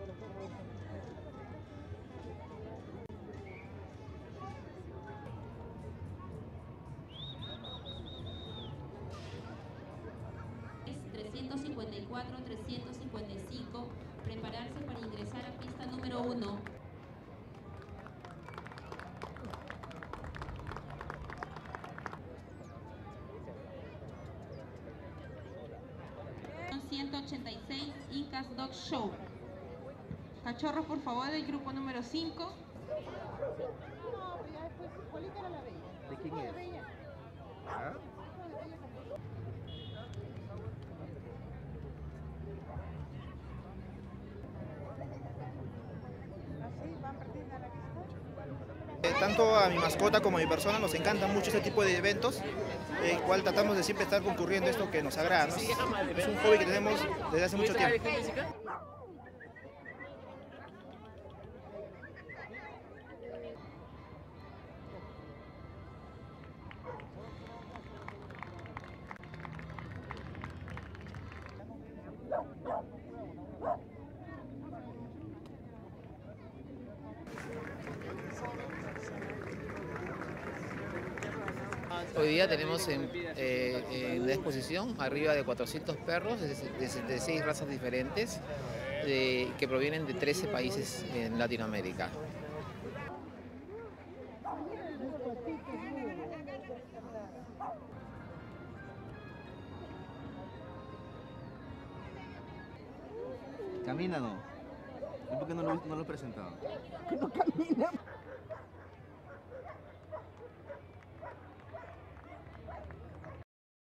...354-355... prepararse para ingresar a pista número 1. 186 Incas Dog Show. Cachorros, por favor, del grupo número 5. ¿De quién es? ¿Ah? Tanto a mi mascota como a mi persona nos encanta mucho este tipo de eventos, el cual tratamos de siempre estar concurriendo esto que nos agrada, ¿no? Es un hobby que tenemos desde hace mucho tiempo. Hoy día tenemos en la exposición arriba de 400 perros de 6 razas diferentes que provienen de 13 países en Latinoamérica. Camina no. ¿Y por qué no lo he presentado?